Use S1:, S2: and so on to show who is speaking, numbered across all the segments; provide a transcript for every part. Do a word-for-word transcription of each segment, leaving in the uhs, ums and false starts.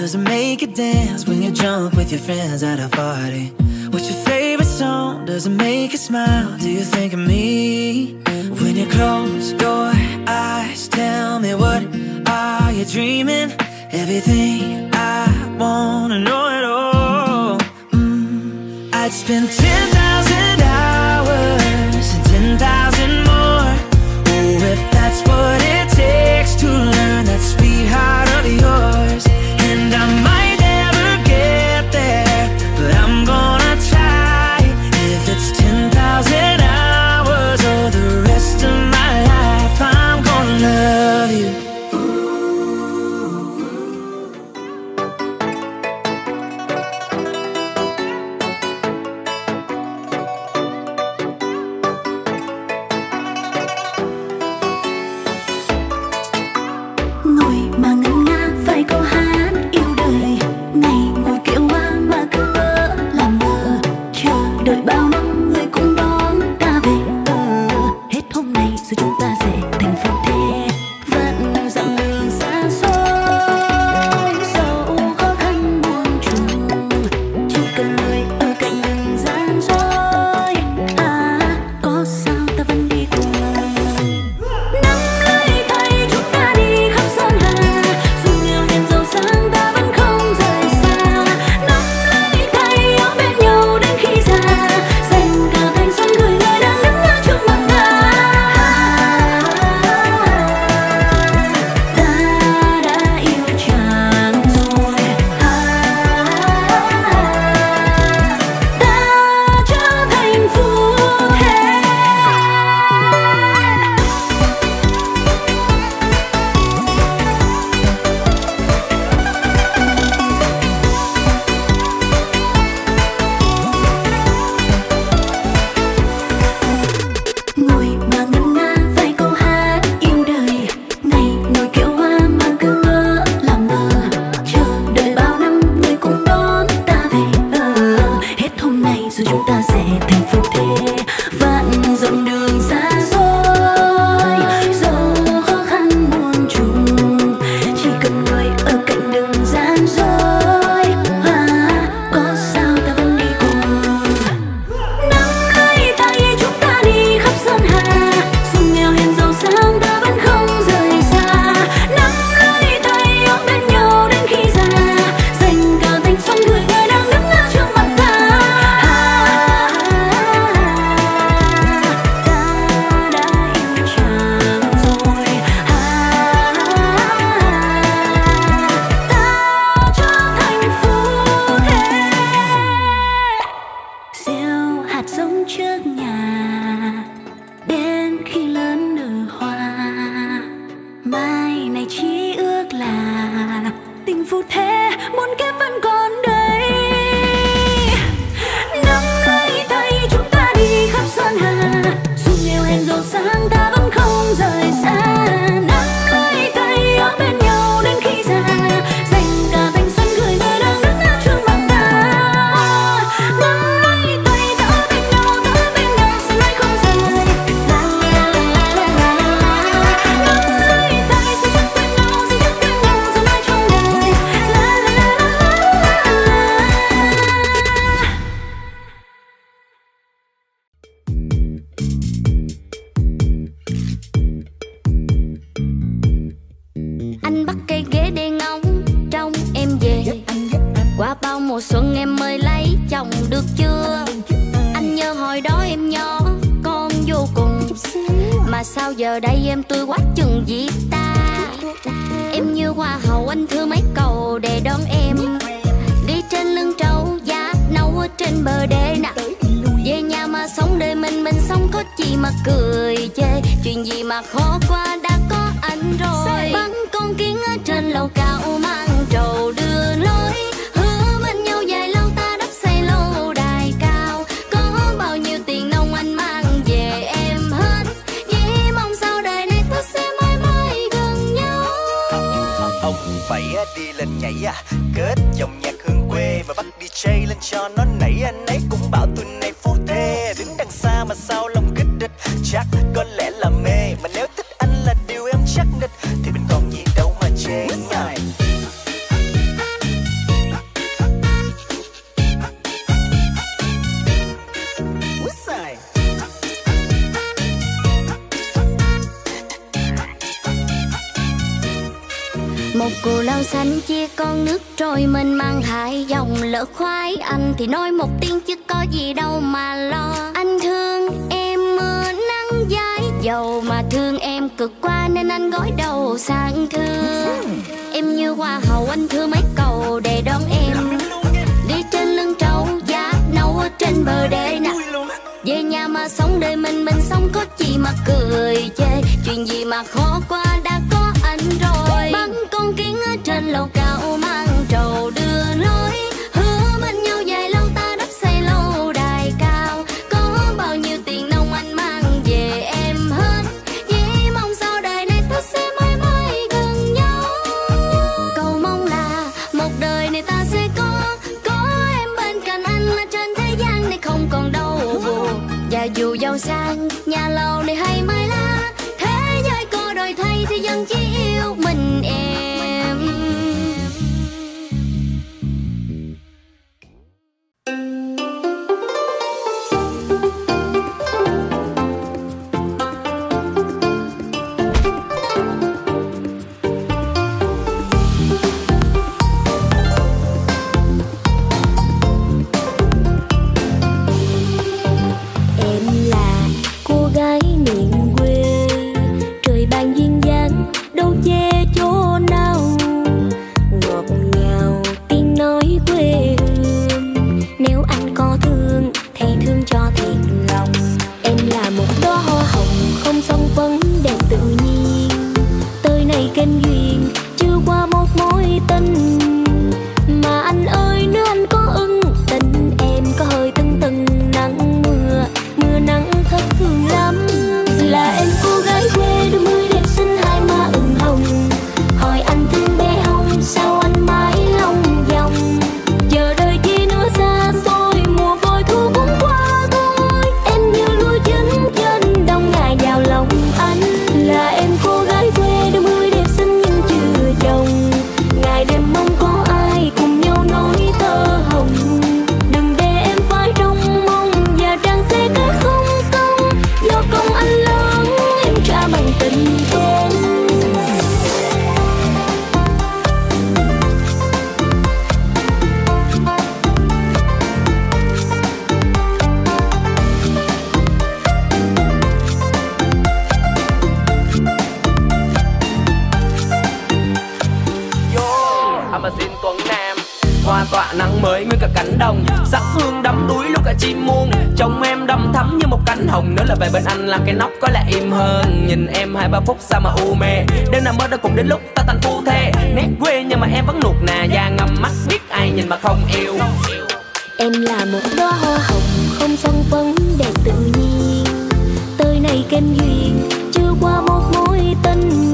S1: does it make you dance when you're drunk with your friends at a party? What's your favorite song? Does it make you smile? Do you think of me? When you close your eyes, tell me, what are you dreaming? Everything I wanna know it all. mm. I'd spend ten thousand hours and ten thousand more. Oh, if that's what it takes to learn that sweetheart of yours. And I might never get there, but I'm gonna try. If it's ten thousand hours or the rest of my life, I'm gonna love you.
S2: Một cù lao xanh chia con nước trôi mênh mang hai dòng, lỡ khoái anh thì nói một tiếng chứ có gì đâu mà lo. Anh thương em mưa nắng dãi dầu, mà thương em cực quá nên anh gối đầu sang thương. Em như hoa hậu anh thưa mấy cầu để đón em, đi trên lưng trâu giá nấu ở trên bờ đê nè. Về nhà mà sống đời mình mình sống có chi mà cười chê, chuyện gì mà khó qua đã có anh rồi. Bắn con kiến ở trên lầu cao mang trầu đưa lối, hứa bên nhau dài lâu ta đắp xây lâu đài cao. Có bao nhiêu tiền nông anh mang về em hết, chỉ mong sau đời này ta sẽ mãi mãi gần nhau. Cầu mong là một đời này ta sẽ có có em bên cạnh anh, là trên thế gian này không còn đau buồn. Và dù giàu sang nhà lầu này hay mai lá, thế giới có đổi thay thì vẫn chỉ yêu mình em.
S3: Làm cái nóc có lẽ im hơn, nhìn em hai ba phút sao mà u mê. Đêm nào mơ đã cùng đến lúc ta thành phu thê, nét quê nhưng mà em vẫn nuột nà da ngầm mắt, biết ai nhìn mà không yêu.
S2: Em là một đóa hoa hồng không son phấn đẹp tự nhiên, tới này kênh duyên chưa qua một mối tình.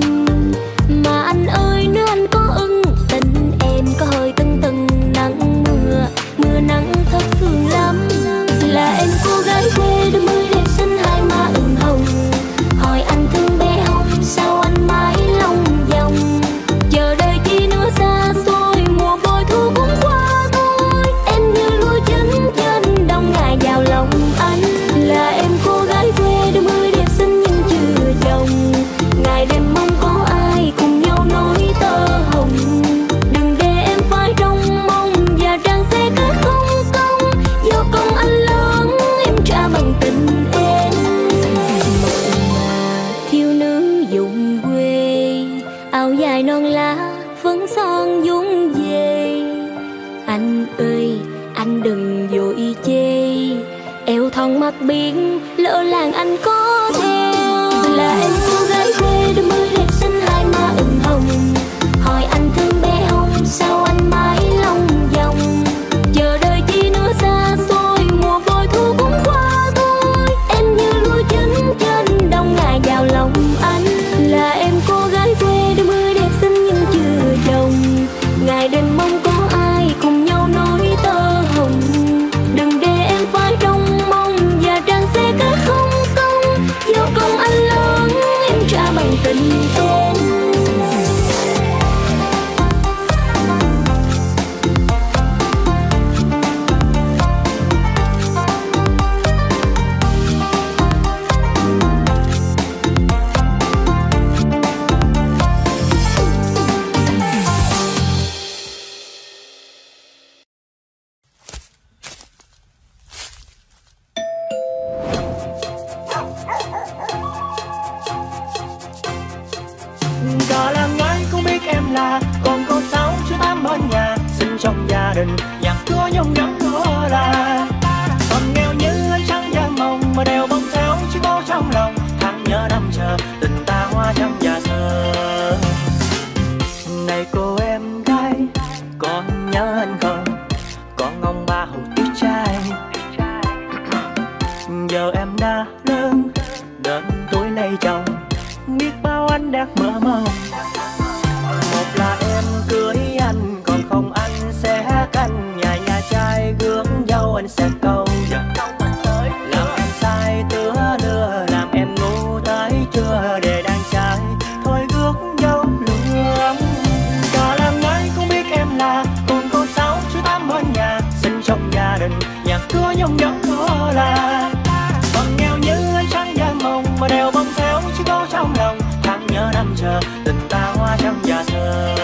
S2: Mà anh ơi nếu anh có ưng tình em, có hơi tưng tưng nắng mưa, mưa nắng thất thường lắm. Là em cô gái quê đôi mươi đẹp xinh hai má ửng hồng, hỏi anh thương bé không sao anh mãi lòng vòng. Chờ đợi chi nữa xa xôi, mùa bội thu cũng qua thôi. Em như lúa chín trên đông ngày vào lòng anh. Là em cô gái quê đôi mươi đẹp xinh nhưng chưa chồng, ngày đêm mong có ai cùng nhau nối tơ hồng. Đừng để em phải trông mong và trang sẽ kết không công, do con anh lớn em trả bằng tình em. Mộng mà thiếu nữ vùng quê, áo dài non lá phấn son vung về. Anh ơi anh đừng vội chê, eo thon mặt biển lỡ làng anh có theo. Là em cô gái quê đôi mươi đẹp xinh hai má ửng hồng, hỏi anh thương bé không sao anh mãi lòng vòng. Chờ đợi chi nữa xa xôi, mùa bội thu cũng qua thôi. Em như lúa chín trên đông ngày vào lòng anh. Là em cô gái quê đôi mươi đẹp xinh nhưng chưa chồng, ngày đêm mong có ai cùng nhau nối tơ hồng. Đừng để em phải trông mong và trang sẽ kết không công, do con anh lớn
S4: đình, nhạc chúa nhung nhắn của là còn nghèo như ánh trăng vàng mộng mà đều bông theo chỉ có trong lòng. Tháng nhớ năm chờ tình ta hoa trong nhà thờ. Này cô em gái có nhớ anh không, có ngông ba hồng tuyết trai. Giờ em đã lớn đến tuổi này chồng, biết bao anh đang mơ mộng. Một là em cưới anh, còn không anh sẽ canh nhà nhà trai gước dâu anh sẽ câu. Làm em sai tứa lừa, làm em ngu tới trưa để đàn trai thôi gước dâu lừa. Cả làng ngái cũng biết em là con con sáu chứ tám bên nhà, sinh trong gia đình nhạc chúa nhung nhắn của là còn nghèo như ánh trăng vàng mộng mà đều bông theo chỉ có trong lòng. Tháng nhớ năm chờ tình ta hoa trong nhà thờ.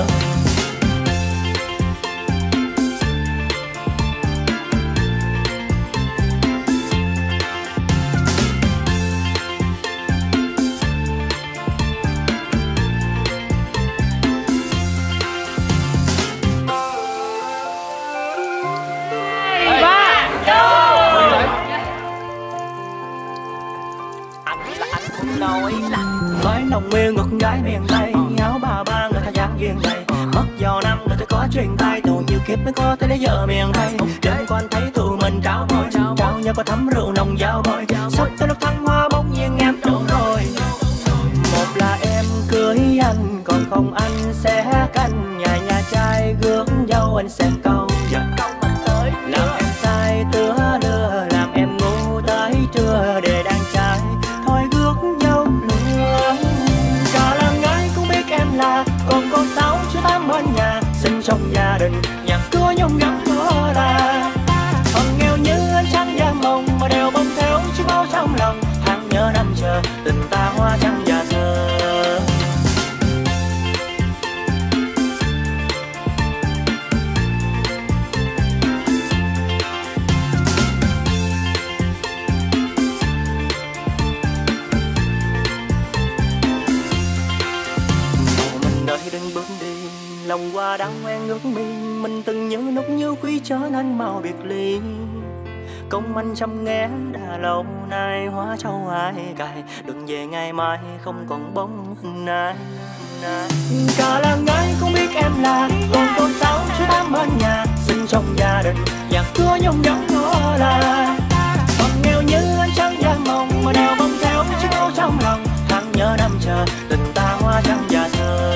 S4: Nói nồng miên ngược gái miền Tây, áo bà ba người ta dáng duyên này. Mất vào năm người ta có truyền tay, tù nhiều kiếp mới có thể lấy vợ miền Tây. Trên quan thấy tụi mình trao môi, trao nhau có thấm rượu nồng giao bôi. Sắp tới lúc thăng hoa bỗng nhiên em đổ rồi. Một là em cưới anh, còn không anh sẽ canh nhà nhà trai gước dâu anh sẽ câu. Làm em sai tứa lừa, làm em ngu tới trưa để đàn trai thôi gước dâu lừa. Cả làng ngái cũng biết em là còn con sáu chứ tám bên nhà, sinh trong gia đình nhạc chúa nhung nhắn của là còn nghèo như ánh trăng vàng mộng mà đều bông theo chỉ bao trong lòng. Tháng nhớ năm chờ tình ta hoa trong nhà thờ. Đừng bước đi lòng qua đắng quen ngước mi, mình từng nhớ nút như quý trở nên mau biệt ly. Công anh chăm nghe đã lâu nay hóa châu ai cài, đừng về ngày mai không còn bóng hình ai. Cả làng ngái cũng biết em là còn con sáu chứ tám bên nhà, sinh trong gia đình nhạc chúa nhung nhắn của là còn nghèo như ánh trăng vàng mộng mà đều bông theo chiếc áo trong lòng. Tháng nhớ năm chờ tình ta hoa trong nhà thờ.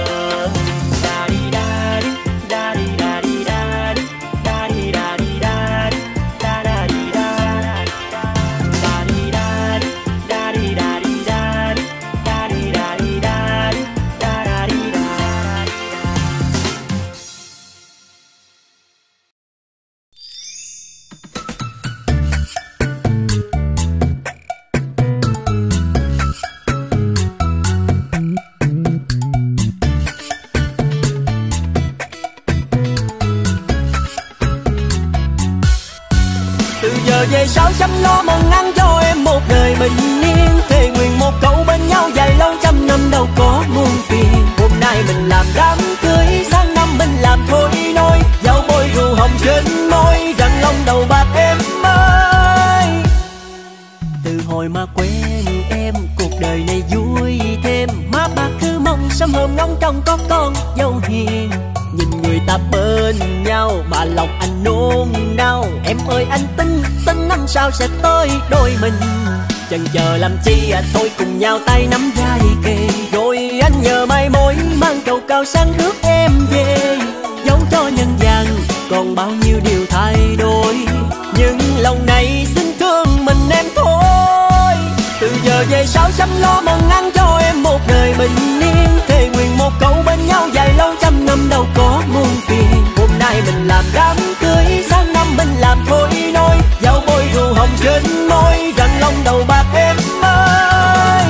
S4: Về sau chăm lo mong ăn cho em một đời bình yên, thề nguyện một câu bên nhau dài lâu trăm năm đâu có muôn phiền. Hôm nay mình làm đám cưới, sang năm mình làm thôi nôi, dạo bôi rượu hồng trên môi, răng long đầu bạc em ơi. Từ hồi mà quen em cuộc đời này vui thêm, má bác cứ mong sớm hôm ngóng trông có con dâu hiền. Nhìn người ta bên nhau mà lòng anh nôn nao, em ơi anh tin tin năm sau sẽ tới đôi mình. Chần chờ làm chi à, thôi cùng nhau tay nắm vai kề, rồi anh nhờ mai mối mang cầu cao sang rước em về. Dẫu cho nhân gian còn bao nhiêu điều thay đổi, nhưng lòng này xin thương mình em thôi. Từ giờ về sau chăm lo mong ăn cho em một đời bình yên, thề nguyện một câu bên nhau dài lâu trăm năm đâu có muôn phiền. Hôm nay mình làm đám cưới, sang năm mình làm thôi nôi, dạo bôi rượu hồng trên môi, răng long đầu bạc em ơi.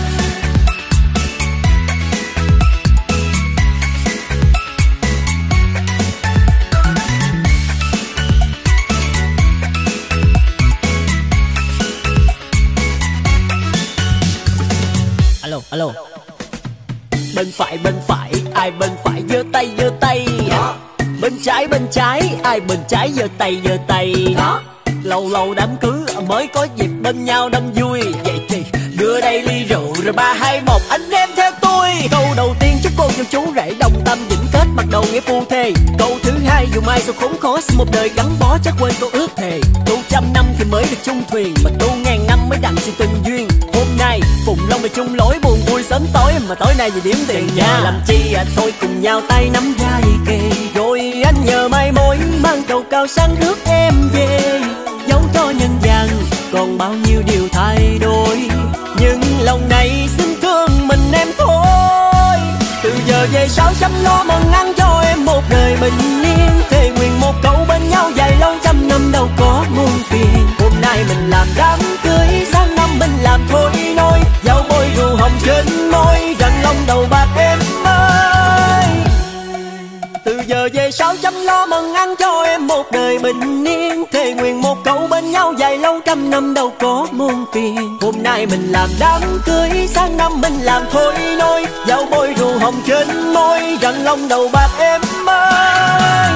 S4: Alo, alo. Bên phải, bên phải, ai bên phải giơ tay, giơ tay. Bên trái bên trái, ai bên trái giơ tay giơ tay.
S3: Đó.
S4: Lâu lâu đám cưới mới có dịp bên nhau đâm vui. Vậy thì đưa đây ly rượu rồi ba hai một anh em theo tôi. Câu đầu tiên chúc cô dâu chú rể đồng tâm vĩnh kết bắt đầu nghĩa phu thê. Câu thứ hai dù mai sau khốn khó xin một đời gắn bó chắc quên câu ước thề. Tu trăm năm thì mới được chung thuyền mà tu ngàn năm mới đặng sự tình duyên. Hôm nay Phụng Long về chung lối buồn vui sớm tối mà tối nay về điểm tiền nha. Làm chi à thôi cùng nhau tay nắm vai kề rồi anh nhờ mai mối mang trầu cao sang rước em về. Dẫu cho nhân gian còn bao nhiêu điều thay đổi nhưng lòng này xin thương mình em thôi. Từ giờ về sau chăm lo mừng ăn cho em một đời bình yên. Thề nguyện một câu bên nhau dài lâu trăm năm đâu có muôn phiền. Hôm nay mình làm đám cưới sang năm mình làm thôi nôi. Dạo bôi rượu hồng trên môi răng long đầu bạc em ơi. Từ giờ về sau chăm lo mừng ăn cho em một đời bình yên. Thề nguyện một câu bên nhau dài lâu trăm năm đâu có muôn phiền. Hôm nay mình làm đám cưới sang năm mình làm thôi nôi. Dạo bôi rượu hồng trên môi răng long đầu bạc em ơi.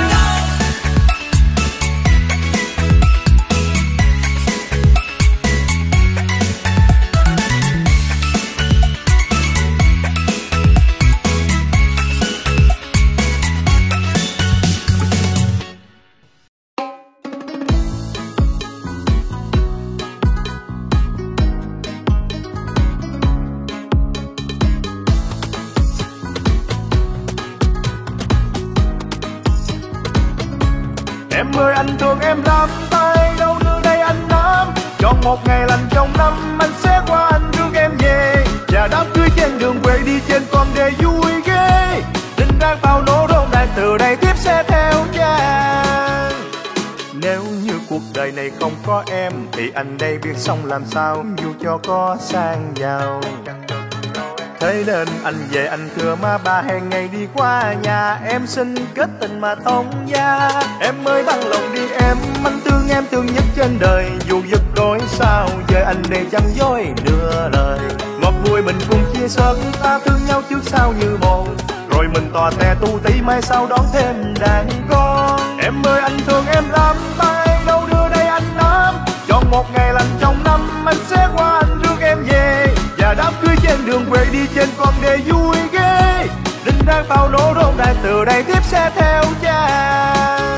S5: Em ơi anh thương em lắm, tay đâu đưa đây anh nắm. Chọn một ngày lành trong năm anh sẽ qua anh rước em về. Và đám cưới trên đường quê đi trên con đê vui ghê. Đinh đang pháo nổ rộn ràng từ đây tiếp sẽ theo chàng. Nếu như cuộc đời này không có em thì anh đây biết sống làm sao dù cho có sang giàu. Thế nên anh về anh thưa má ba hẹn ngày đi qua nhà em xin kết tình mà thông gia. Em ơi bằng lòng đi em, anh thương em thương nhất trên đời. Dù giật đôi sao giờ anh đây chẳng dối nửa lời. Ngọt vui mình cùng chia sớt ta thương nhau trước sau như một. Rồi mình tò te tu tí mai sau đón thêm đàn con. Em ơi anh thương em lắm, tay đâu đưa đây anh nắm. Chọn một ngày lành trong năm anh sẽ qua anh rước em về. Và đám cưới trên đường quê đi trên con đê vui ghê. Đinh đang pháo nổ rộn ràng từ đây tiếp sẽ theo chàng.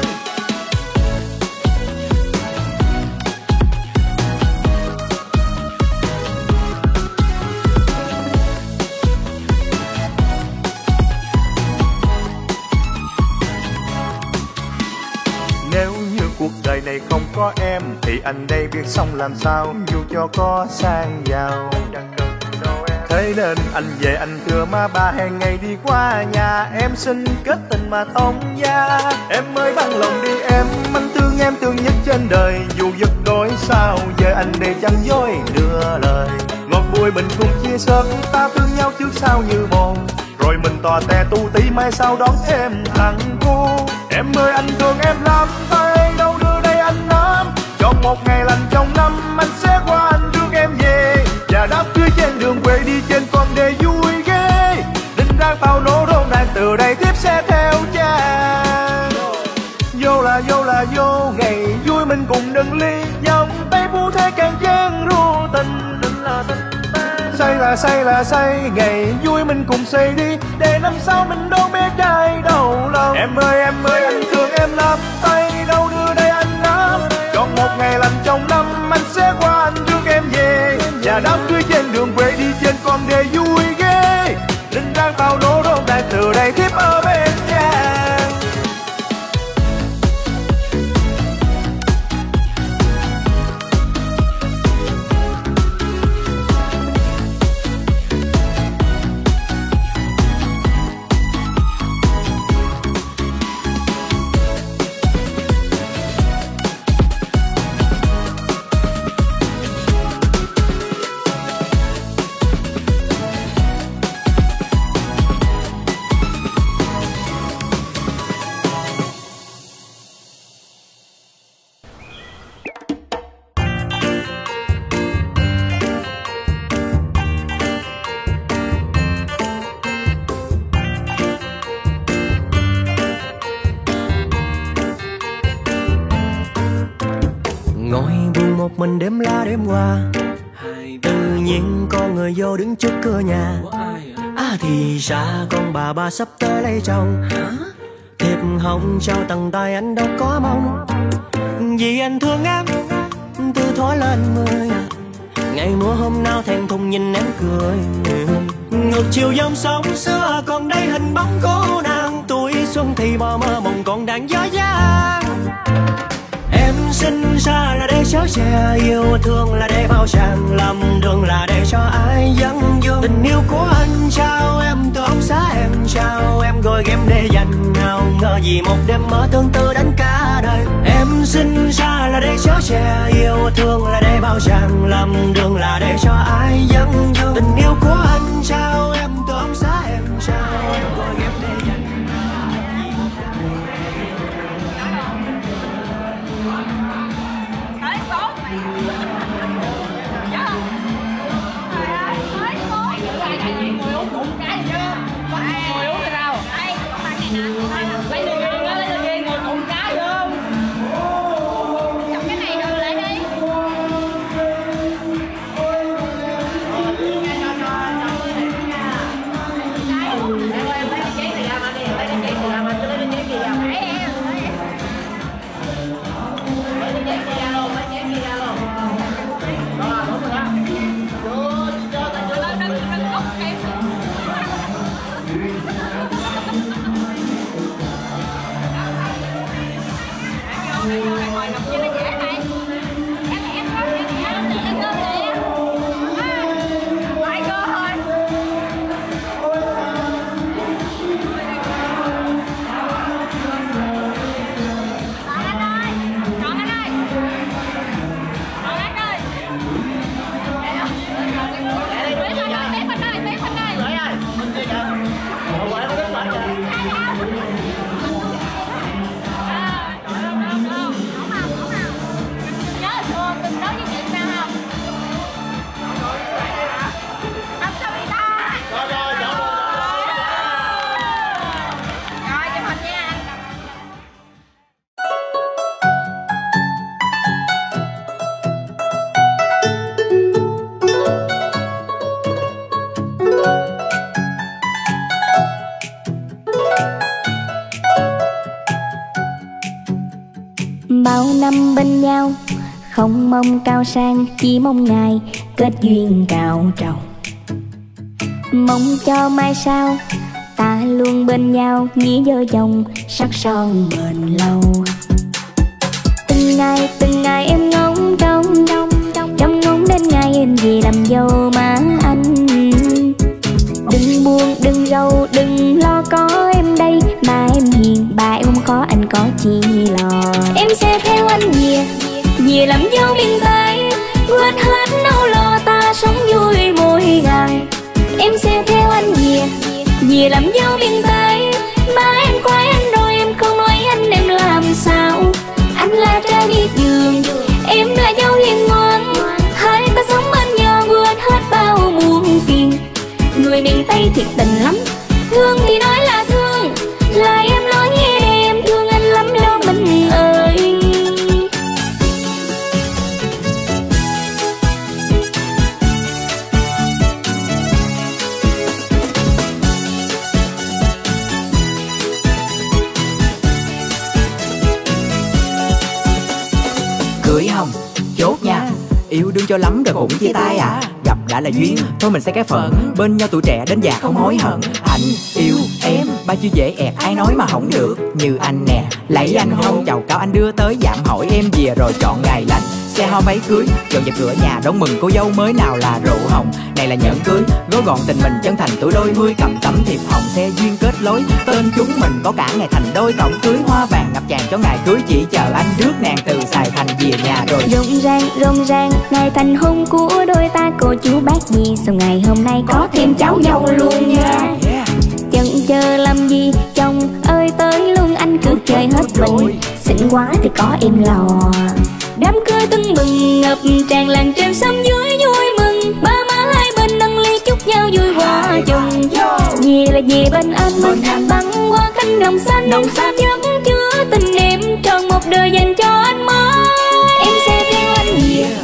S5: Nếu như cuộc đời này không có em thì anh đây biết sống làm sao dù cho có sang giàu. Thế nên anh về anh thưa má ba hẹn ngày đi qua nhà em xin kết tình mà thông gia. Em ơi bằng lòng đi em, anh thương em thương nhất trên đời. Dù giật đôi sao giờ anh đây chẳng dối nửa lời. Ngọt vui mình cùng chia sớt ta thương nhau trước sau như một. Rồi mình tò te tu tí mai sau đón thêm thằng cu. Em ơi anh thương em lắm, tay đâu đưa đây anh nắm. Chọn một ngày lành trong năm anh sẽ qua anh rước em về. Và đám cưới trên đường quê đi trên con đê vui ghê. Đinh đang pháo nổ rộn ràng từ đây tiếp sẽ theo chàng. Vô là vô là vô ngày vui mình cùng đừng ly. Vòng tay phu thế càng gian ru tình. Tình là tình say là say là say ngày vui mình cùng say đi. Để năm sau mình đón bé trai đầu lòng. Em ơi em ơi anh thương em lắm, tay đâu đưa đây anh nắm. Chọn một ngày lành trong năm anh sẽ qua anh rước em về. Và đám cưới trên đường quê đi trên con đê vui ghê. Đinh đang pháo nổ rộn ràng từ đây tiếp ở bên chàng.
S4: một mình đêm la đêm qua. Tự nhiên con người vô đứng trước cửa nhà. À thì ra con bà bà sắp tới lấy chồng. Thiệp hồng trao tầng tay anh đâu có mong, vì anh thương em từ thuở lên mười. Ngày mùa hôm nào thèm thùng nhìn em cười. Ngược chiều dòng sông xưa còn đây hình bóng cô nàng. Tuổi xuân thì bờ mơ mộng còn đang dở dang. Em sinh ra là để chở che, yêu thương là để bao tràn, làm đường là để cho ai dẫn dương. Tình yêu của anh trao em từ ông xã em trao em, gọi em để dành nào ngờ gì một đêm mơ tương tư đến cả đời. Em sinh ra là để chở che, yêu thương là để bao tràn, làm đường là để cho ai dẫn dương. Tình yêu của anh trao em từ ông xã em trao em, gọi em để dành.
S6: Lấy được duyên đó, lấy được duyên ngồi cùng cái vô. Chọc cái này rồi lại đi.
S2: Bao năm bên nhau không mong cao sang, chỉ mong ngày kết duyên cao trầu. Mong cho mai sau ta luôn bên nhau, nghĩa vợ chồng sắc son bền lâu. Từng ngày từng ngày em ngóng trông, trông ngóng đến ngày em về làm dâu má anh. Đừng buồn đừng rầu đừng lo, có em đây mà em hiền, bà em không khó anh có chi lo. Em sẽ theo anh về, về làm dâu miền Tây, quên hết nỗi lo ta sống vui mỗi ngày. Em sẽ theo anh về, về làm dâu miền Tây, ba em khoái anh rồi em không nói anh em làm sao. Anh là trai biết giường, em là dâu hiền ngoan, hai ta sống bên nhau quên hết bao muôn phiền. Người miền Tây thiệt tình lắm, thương thì nói là thương, là em nói nghe để em thương anh lắm lo mình ơi.
S3: Cưới hồng, chốt nha, yêu đương cho lắm rồi cũng chia tay à. Gặp đã là duyên, thôi mình sẽ cái phận, bên nhau tuổi trẻ đến già không hối hận. Anh yêu em, ba chữ dễ ẹt ai nói mà không được. Như anh nè, lấy anh hôn chầu cao anh đưa tới giảm hỏi em về rồi chọn ngày lành. Xe hoa váy cưới, dọn dẹp cửa nhà đón mừng cô dâu mới nào là rượu hồng. Này là nhẫn cưới, gói gọn tình mình chân thành tuổi đôi mươi, cầm tấm thiệp hồng xe duyên kết lối. Tên chúng mình có cả ngày thành đôi, tổng cưới hoa vàng ngập tràn cho ngày cưới, chỉ chờ anh rước nàng từ Sài Thành về nhà rồi.
S2: Rộn ràng rộn ràng ngày thành hôn của đôi ta, cô chú bác gì sau ngày hôm nay có thêm cháu dâu luôn nha. Chần chờ làm gì chồng ơi tới luôn, anh cứ chơi hết mình, xinh quá thì có em lò. Đám cưới tưng bừng ngập tràn làng trên xóm dưới vui mừng, ba má hai bên nâng ly chúc nhau vui hòa chừng. Về là về bên anh mình băng qua cánh đồng xanh, đồng xanh vẫn chứa tình em tròn một đời dành cho anh mới. Em sẽ theo anh về,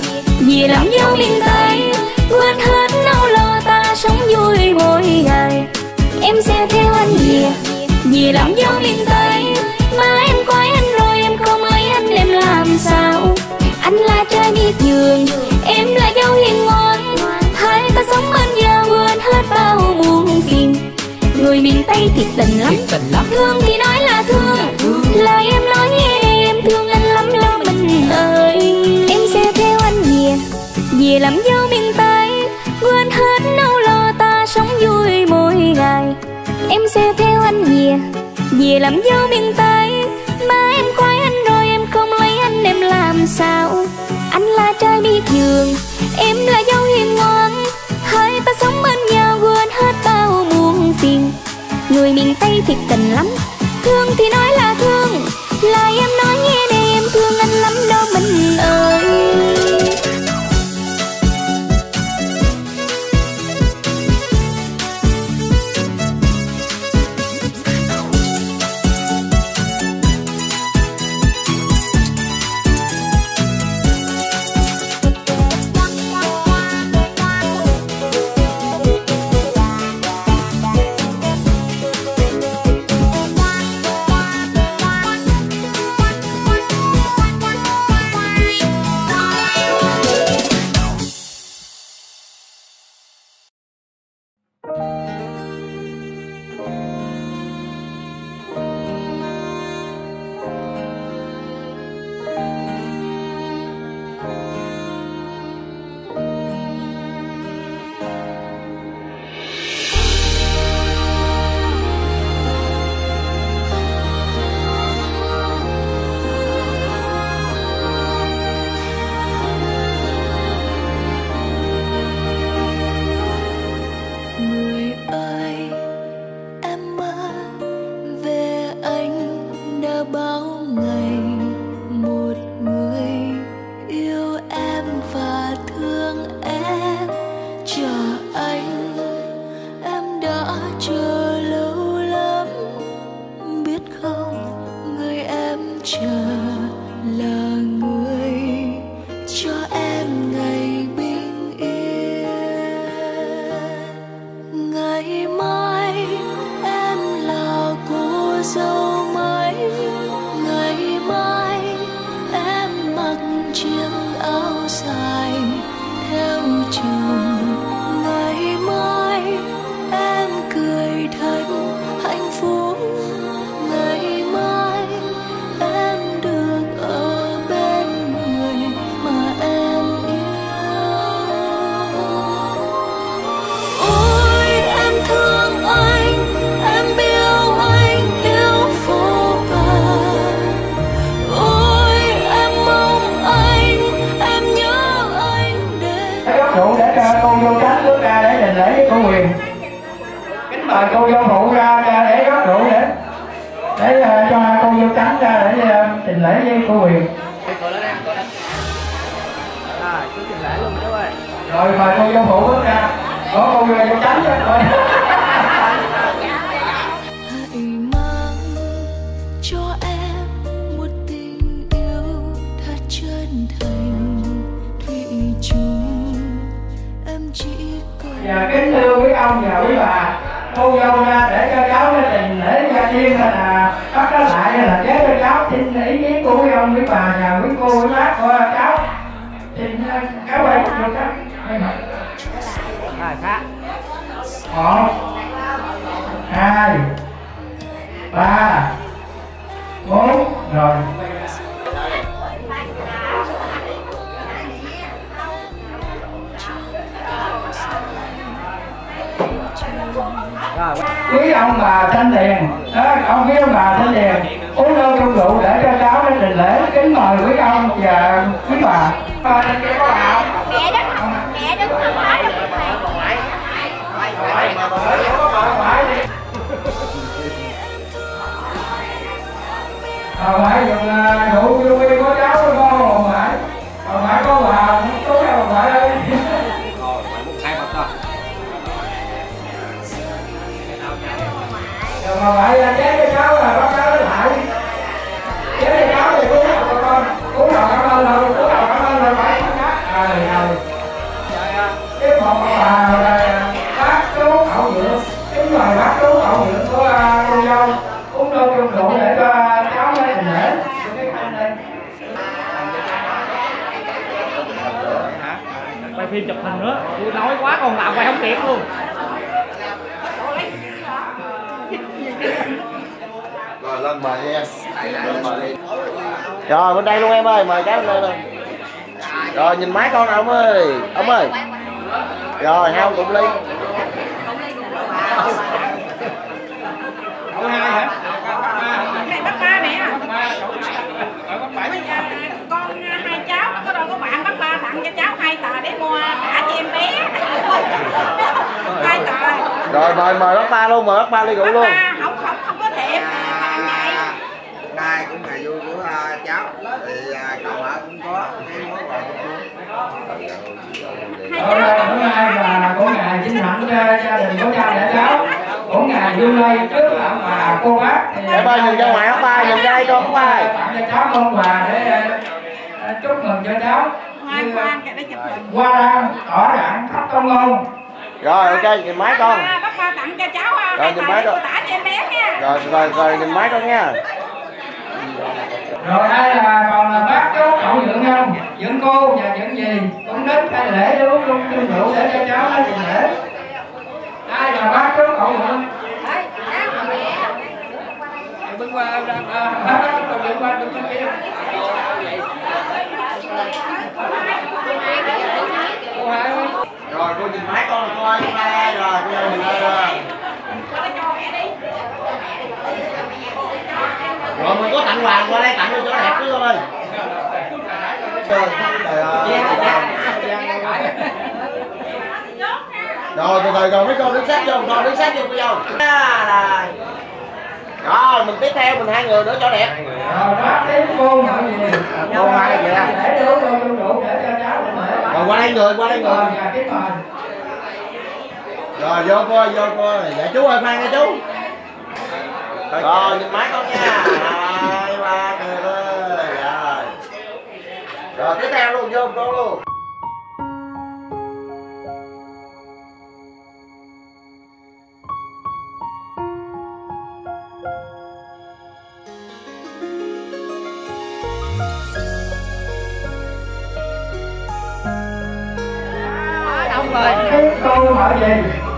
S2: về làm dâu miền Tây, quên hết nỗi lo ta sống vui mỗi ngày. Em sẽ theo anh về, về làm dâu miền Tây. Mà em coi anh rồi em không lấy anh em làm sao? Anh là trai miệt vườn, em là dâu hiền ngoan. Hai ta sống bên nhau quên hết bao buồn phiền. Người miền Tây thiệt tình lắm, thương thì nói là thương, lời em nói nghe đây em thương anh lắm lo mình ơi. Em sẽ theo anh về, về làm dâu miền Tây, quên hết nỗi lo ta sống vui mỗi ngày. Em sẽ theo anh về, về làm dâu miền Tây. Mà em coi anh rồi em không lấy anh em làm sao? Anh là trai miệt vườn, em là dâu hiền ngoan. Hai ta sống bên nhau quên hết bao buồn phiền. Người miền Tây thiệt tình lắm, thương thì nói là thương, lời em nói nghe đây em thương anh lắm đó mình ơi.
S7: Mời cô dâu phụ ra để rót rượu để để uh, cho cô dâu trắng ra để uh, trình lễ với cô Huyền.
S3: À, chú trình lễ luôn chú ơi.
S7: Rồi mời cô dâu phụ bước ra. Có cô dâu trắng ra rồi.
S2: Hãy mang cho em một tình yêu thật chân thành thủy chung. Em chỉ cần.
S7: Dạ kính thưa quý ông và quý bà, cô dâu ra để cho cháu cái trình lễ gia tiên là bắt nó lại là chế cho cháu xin ý kiến của quý ông quý bà và quý cô quý bác của cháu. Xin cáo quay được đó.
S3: À khác.
S7: Một, hai, ba, bốn, rồi. Quý ông bà thanh tiền, đó, ông quý ông bà thanh tiền uống ơn chung rượu để cho cháu đến trình lễ. Kính mời quý ông và quý bà.
S6: Mẹ đó, mẹ đó không nói đâu.
S7: Ờ phải dùng rượu vô quy có cháu có hồn phải. Còn phải có bà tối đâu phải ơi. Rồi mà phải chế cho cháu là bắt cháu lại. Chế cho cháu thì uống rồi con. Uống rồi cảm ơn rồi, uống rồi cảm ơn rồi phải. Rồi rồi.
S8: chụp hình nữa. Tôi nói quá còn làm quay không kịp luôn.
S9: Rồi lên mời đi em. Lên mời đi. Rồi bên đây luôn em ơi, mời cháu lên luôn. Rồi nhìn máy con nào ông ơi. Ông ơi. Rồi hai ông cũng ly.
S8: Ông hai hả?
S6: Này bác ba nè. Con hai cháu có đâu có bạn bác ba tặng cho cháu hai tờ để mua cả cho em bé. Hai tờ.
S9: Rồi mời mời bác ba luôn, mời bác ba ly rượu luôn.
S6: Bác ba không không không có thiệp tặng vậy.
S10: Nay cũng ngày vui của uh, cháu thì uh, cậu ở cũng có cái món quà
S7: Hôm nay bữa nay là của ngày vinh hạnh cho gia đình của cha để cháu, của ngày vui lây trước mà cô bác.
S9: Để ba nhìn ra ngoài bác ba, nhìn ra đây con bác ba.
S7: Tặng cho cháu con quà để chúc mừng cho cháu.
S6: Hoa quan cái đó chụp hình.
S7: Hoa lan tỏ rạng khắp công ngôn.
S9: Rồi ok, nhìn máy con.
S6: Bác ba, bác ba tặng cho cháu hai tờ để cô tả cho em bé nha.
S9: Rồi rồi rồi nhìn máy con nha.
S7: Rồi đây là còn là bác chú cậu Dưỡng không? Dưỡng cô và Dưỡng gì cũng đến khai lễ để uống chung chung rượu để cho cháu nó trình lễ. Đây là bác chú cậu Dưỡng.
S8: Bưng qua
S7: bác chú cậu Dưỡng qua đứng bên kia.
S9: Rồi cô nhìn máy con cô ơi, rồi cô ơi nhìn đây rồi. Rồi mình có tặng quà qua đây tặng cho chỗ đẹp chứ thôi. Rồi từ từ rồi mấy con đứng sát vô, con đứng sát vô cô dâu. Rồi mình tiếp theo mình hai người nữa cho đẹp.
S7: Rồi bác tiếp cô mọi gì.
S9: Cô hai vậy à.
S7: Để đưa cô chung rượu để cho cháu được mời.
S9: Rồi qua đây người, qua đây người.
S7: Rồi và tiếp mời.
S9: Rồi vô cô ơi, vô cô ơi. Dạ chú ơi khoan nha chú. Rồi nhìn máy con nha. Hai ba người ơi. Rồi. Rồi tiếp theo luôn vô con luôn.
S8: Đông rồi.
S7: Cô hỏi gì?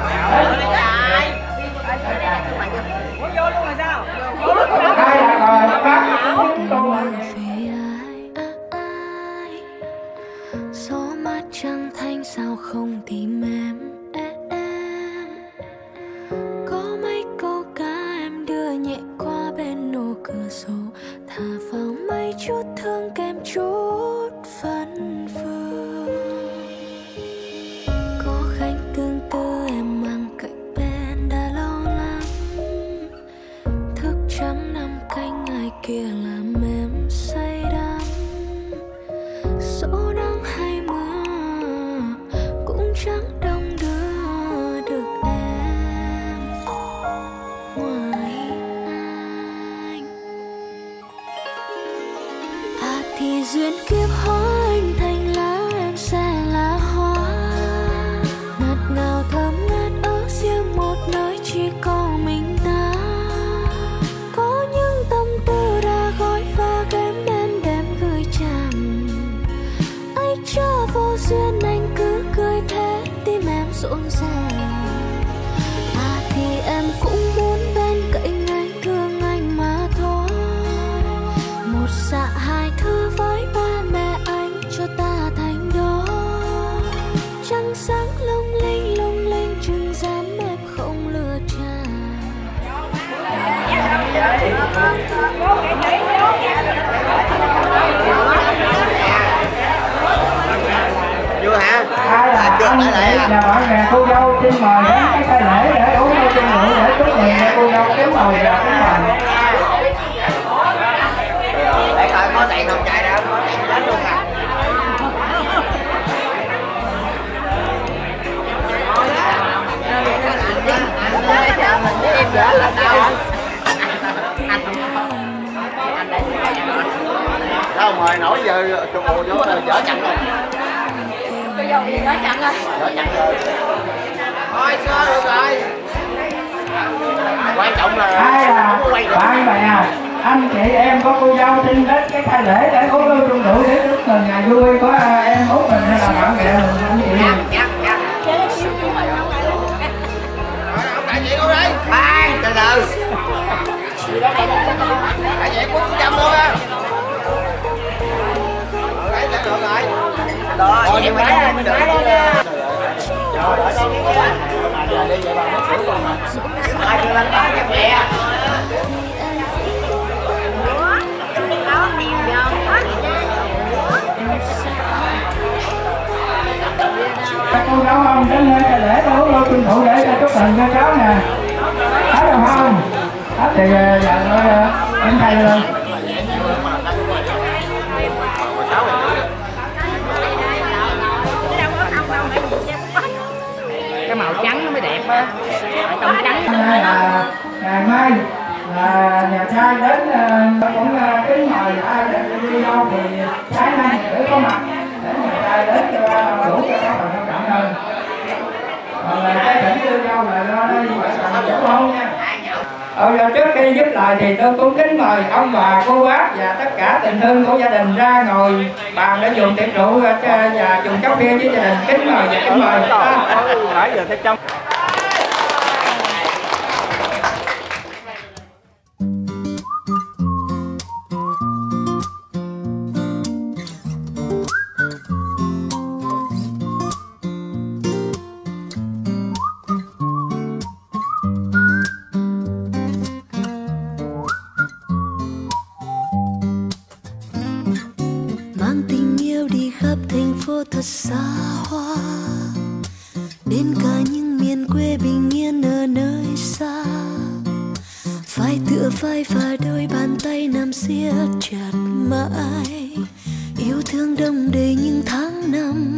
S8: Ủa vô luôn rồi sao?
S7: Đây là rồi bác cô hỏi gì?
S2: Gió mát trăng thanh sao không tìm em, em. Có mấy câu ca em đưa nhẹ qua bên nụ cửa sổ, thả vào mấy chút thương kèm chút phấn vương. Có khánh tương tư em mang cạnh bên đã lâu lắm, thức trắng năm canh ai kia làm em say đắm. Dẫu nắng hay mưa cũng chẳng đông đưa được em ngoài anh. À thì duyên kiếp hóa anh thành lá, em sẽ là hoa ngọt ngào thơm ngát ở riêng một nơi chỉ có mình ta. Có những tâm tư đã gói và ghém em đem gửi chàng. Ai cho vô duyên anh cứ cười thế tim em rộn ràng. À thì em cũng muốn bên cạnh anh thương anh mà thôi. Một dạ hai thứ với ba mẹ anh cho ta thành đôi. Trăng sáng lung linh lung linh chừng dám em không lừa chàng.
S10: Chưa hả?
S7: Ai là
S10: chưa
S7: anh
S10: lại lại à?
S7: là mọi người cô dâu xin mời đến cái khai lễ để uống vô chung rượu để chúc mừng cô dâu kiếm mời và kiếm mời.
S10: Để coi có tiền không chạy ra, có tiền đến luôn à.
S9: Sao mời nổi giờ chụp bộ vô rồi dở chặn rồi.
S6: Cô dâu gì đó chặn rồi.
S9: Dở chặn rồi.
S10: Thôi xưa được rồi.
S9: Quan trọng là
S7: Ai là
S9: không có quay được.
S7: bạn bè anh chị em có cô dâu xin đến cái khai lễ để uống lưu trung rượu để chúc mừng ngày vui của em út mình hay là bạn bè mình anh chị.
S10: Đại diện luôn đấy. Ba, từ từ. Đại diện bốn trăm luôn á. Đấy, để rồi lại. Rồi, vậy phải mình phải luôn nha. Rồi, đợi con nghe nha. Đi về bằng nước sữa con mà. Ai kêu anh ba cho mẹ.
S7: Các cô cháu không đến đây để tôi uống lưu trung rượu để cho chúc mừng cho cháu nè. Hết rồi không? Hết thì giờ thôi em thầy rồi.
S8: Cái màu trắng nó mới đẹp á. Tông trắng.
S7: Hôm nay là ngày mai là nhà trai đến cũng kính mời ai đi đâu thì sáng nay để có mặt để nhà trai đến cho đủ cho các bạn cảm ơn. Còn là cái thỉnh đưa nhau là lo đây vợ chồng dỗ hôn nha. Ờ, giờ trước khi dứt lời thì tôi cũng kính mời ông bà, cô bác và tất cả tình thương của gia đình ra ngồi bàn để dùng tiệc rượu và dùng cà phê với gia đình. Kính mời và kính mời.
S9: Nãy giờ thấy trong.
S2: Thật xa hoa đến cả những miền quê bình yên ở nơi xa, phải tựa vai và đôi bàn tay nắm siết chặt mãi, yêu thương đong đầy những tháng năm.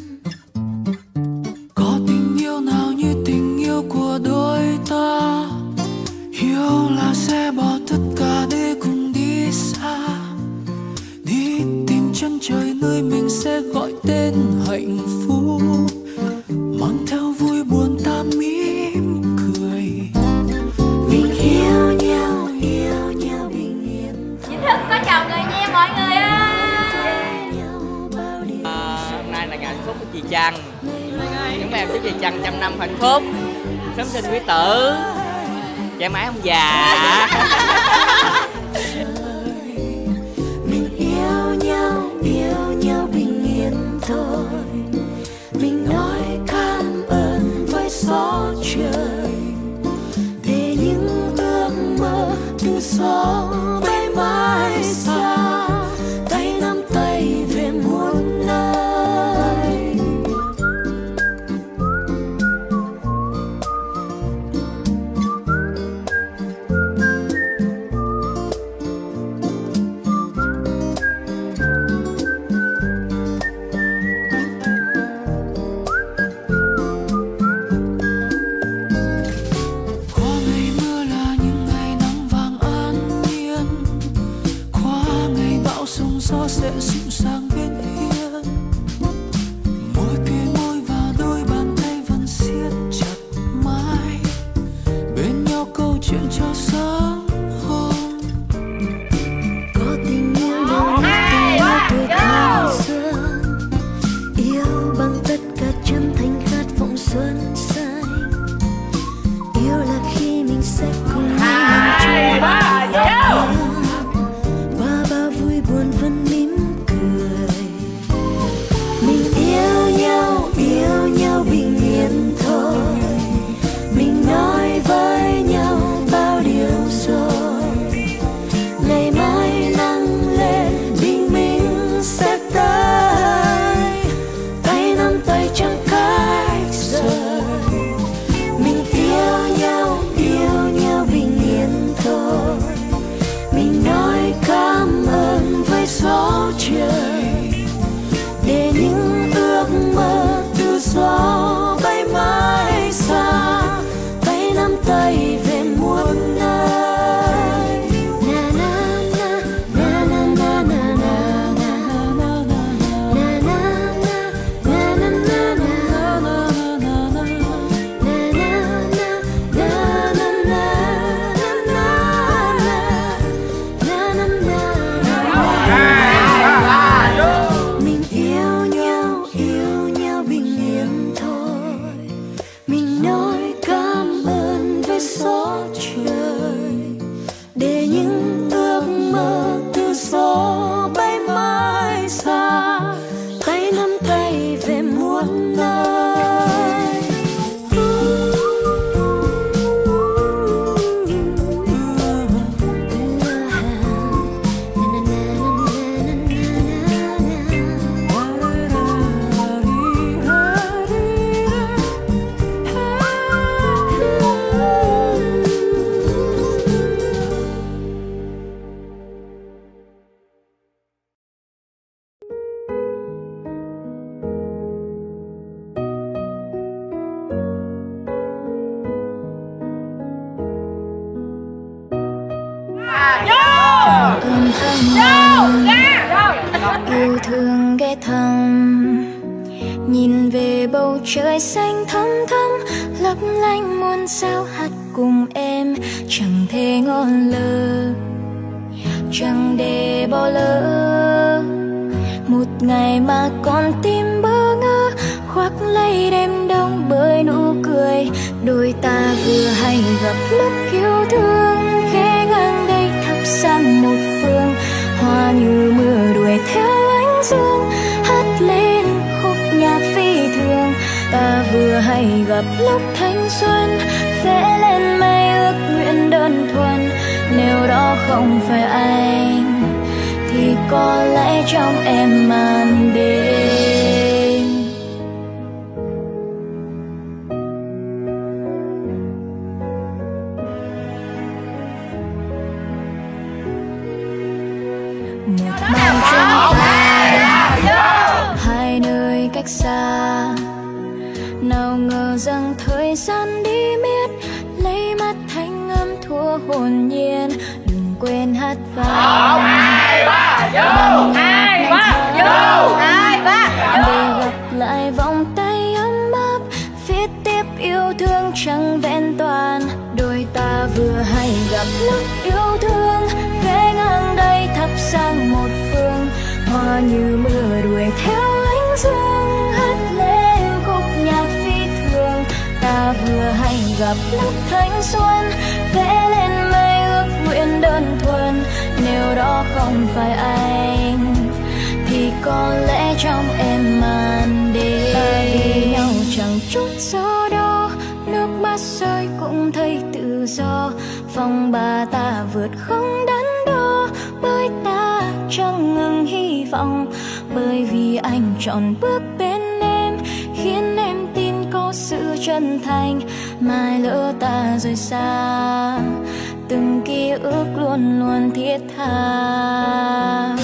S11: Có tình yêu nào như tình yêu của đôi ta, yêu là sẽ bỏ tất cả để cùng đi xa, đi tìm chân trời nơi mình sẽ gọi tên hạnh phúc, mang theo vui buồn ta mỉm cười.
S2: Mình yêu nhau, yêu nhau bình yên.
S12: Chính thức có chào người nha mọi người ơi.
S8: À, hôm nay là ngày hạnh phúc của chị Trần. Chúng em chúc chị Trần trăm năm hạnh phúc, sớm sinh quý tử, trẻ mãi không già.
S2: Mình yêu nhau, yêu nhau bình yên thôi. Mình nói cảm ơn với gió trời, để những ước mơ từ gió bay mãi xa, tay nắm tay về muôn nơi.
S11: Gió sẽ dịu dàng bên hiên, môi kề môi và đôi bàn tay vẫn siết chặt mãi, bên nhau câu chuyện cho sớm hôm.
S2: Có tình yêu đâu tình yêu tuổi thanh xuân, yêu bằng tất cả chân thành khát vọng xuân xanh, yêu là khi mình sẽ cùng nhau chung ba bao vui buồn vẫn mỉm cười. Mình yêu nhau, yêu nhau bình yên thôi. Mình nói với nhau bao điều rồi, ngày mai nắng lên bình minh sẽ tới, tay nắm tay chẳng cách rời. Mình yêu nhau, yêu nhau bình yên thôi. Mình nói cảm ơn với gió trời, để những ước mơ tự do bay mãi xa, tay nắm tay về muôn nơi. Na na na na na na na na na na na na na na na na. ơn thân yêu thương ghé thăm, nhìn về bầu trời xanh thắm thắm lấp lánh muôn sao hát cùng em, chẳng thể ngọn lơ chẳng để bỏ lỡ một ngày mà con tim bơ ngơ, khoác lấy đêm đông bởi nụ cười. Đôi ta vừa hay gặp lúc yêu thương, khẽ ngang đây thắp sang một phương, hoa như mưa đuổi theo ánh dương, hát lên khúc nhạc phi thường. Ta vừa hay gặp lúc thanh xuân, vẽ lên mây ước nguyện đơn thuần. Nếu đó không phải anh thì có lẽ trong em màn đêm. Một màn chân tay, hai nơi cách xa, nào ngờ rằng thời gian đi miết, lấy mắt thanh âm thua hồn nhiên. Đừng quên hát vang hai ba vô, hai ba vô, hai ba để gặp lại vòng tay ấm áp, viết tiếp yêu thương chẳng vẹn toàn. Đôi ta vừa hay gặp lúc yêu thương, ghé ngang đây thắp sang một phương, hoa như mưa đuổi theo ánh dương, hát lên khúc nhạc phi thường. Ta vừa hay gặp lúc thanh xuân, vẽ lên mây ước nguyện đơn thuần. Nếu đó không phải anh thì có lẽ trong em màn đêm. Ta vì nhau chẳng chút gió đó, nước mắt rơi cũng thấy tự do. Phòng bà ta vượt không đắn đo, bởi ta chẳng ngừng hy vọng. Bởi vì anh chọn bước bên em, khiến em tin có sự chân thành. Mai lỡ ta rời xa, từng ký ức luôn luôn thiết tha.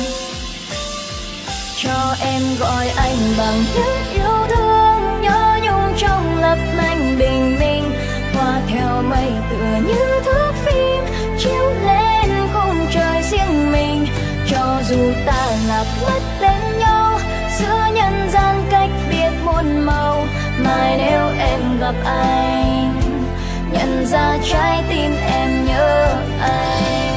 S2: Cho em gọi anh bằng những yêu thương, nhớ nhung trong lấp lánh bình minh. Hoa theo mây tựa như thước phim, chiếu lên khung trời riêng mình. Cho dù ta lạc mất bên nhau, giữa nhân gian cách biệt muôn màu. Mai nếu em gặp anh, nhận ra trái tim em nhớ anh.